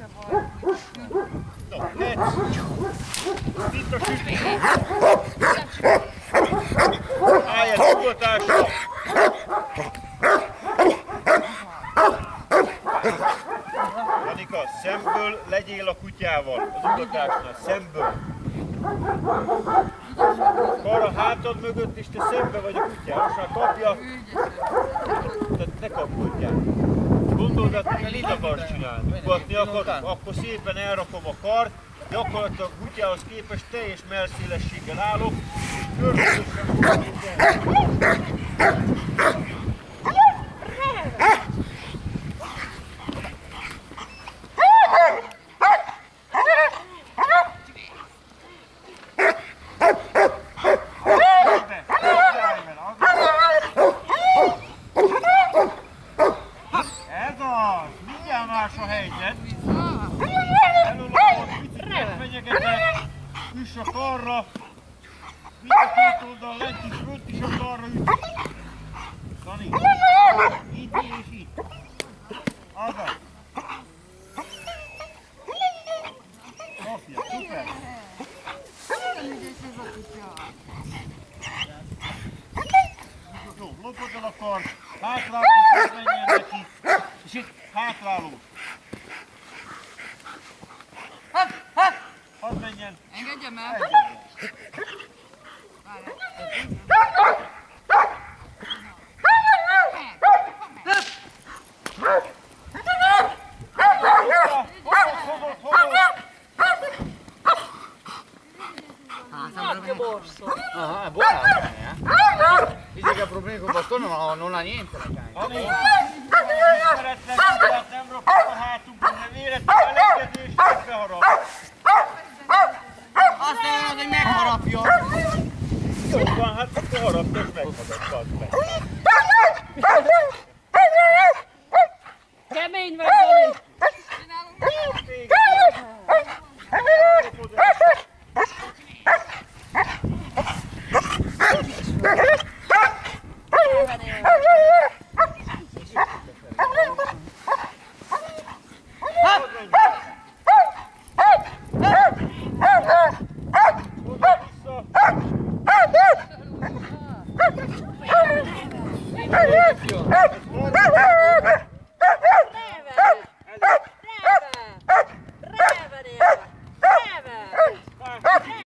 No, itt a sütés. Állj el nyugodásra. Anika, szemből legyél a kutyával, az ugatásnál, szemből. Kar a hátad mögött, és te szembe vagy a kutyával, most már kapja. Tehát ne kapkodjál. Gondold, hogy mit akarsz csinálni? Ugatni akarsz, akkor szépen elrakom a kart, gyakorlatilag a kutyához képest teljes mellszélességgel állok, és körülbelül üss a karra, mind a két oldal lent is, fönt is a karra üss. Dani, itt és itt. Azaz. Sofia, szuper. Jó, lopod el a kart, hátrálós, menjen neki, és itt hátrálós. Hadd menjen! Engedjem el! Ah, è buona la cane, Dice che ha problemi col bastone, ma non ha niente la cane. Nem ropott a hátunkon, de véletlenül elengedő és megbeharap. Azt mondod, hogy megharapja. Jó van, hát akkor harapta és megharapta meg. Kemény vagy, Dani! Jó.